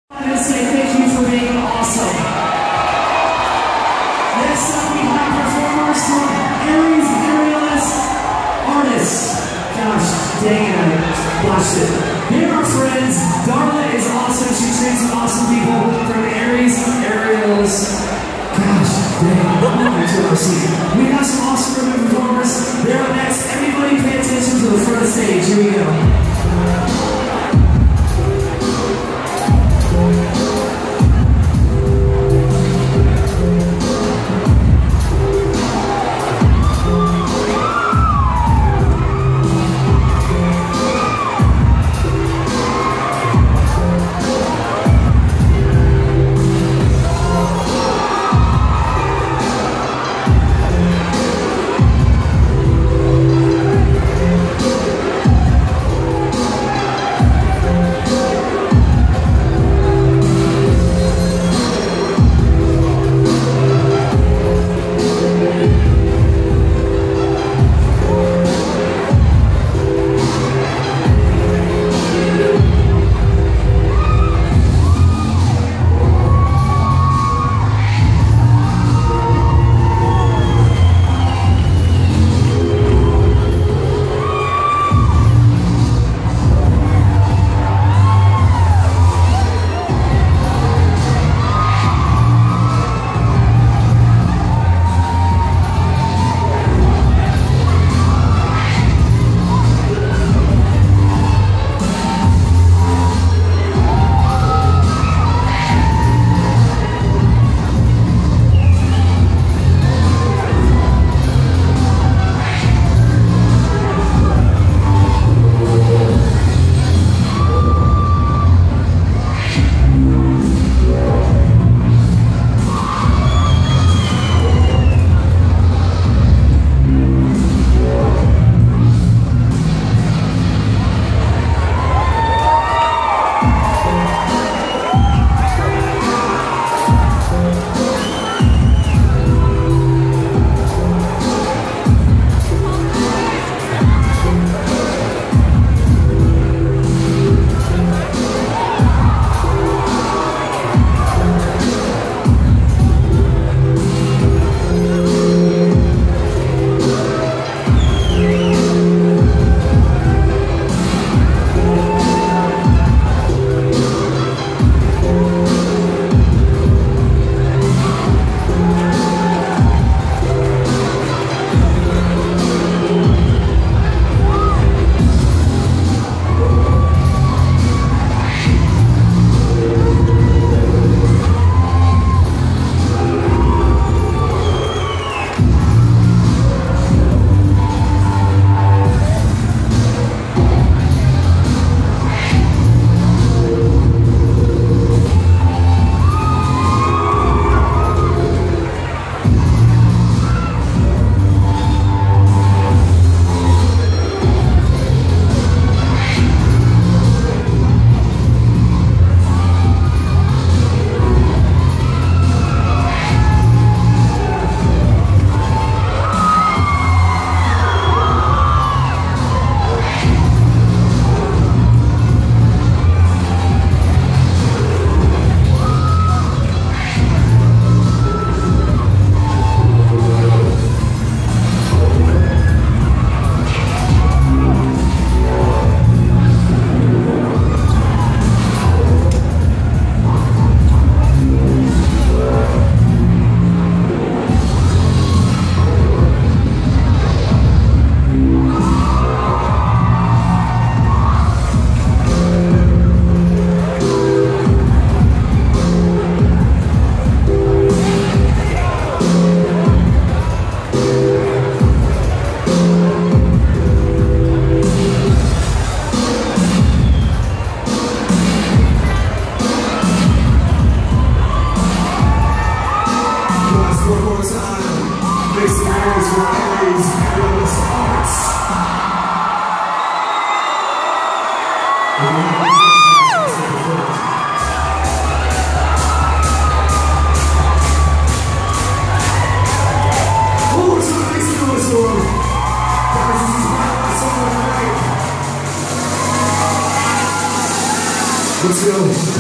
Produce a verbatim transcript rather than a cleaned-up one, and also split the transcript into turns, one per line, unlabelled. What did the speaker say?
I'm going to say thank you for being awesome. Next up, we have performers from Aries Aerialist Artists. Gosh, dang it, I botched it. They're our friends. Darla is awesome. She trains some awesome people from Aries Aerialist. Gosh, dang, welcome to our scene. We have some awesome urban performers. They're up next. Everybody pay attention to the front of the stage. Here we go.
Let's go.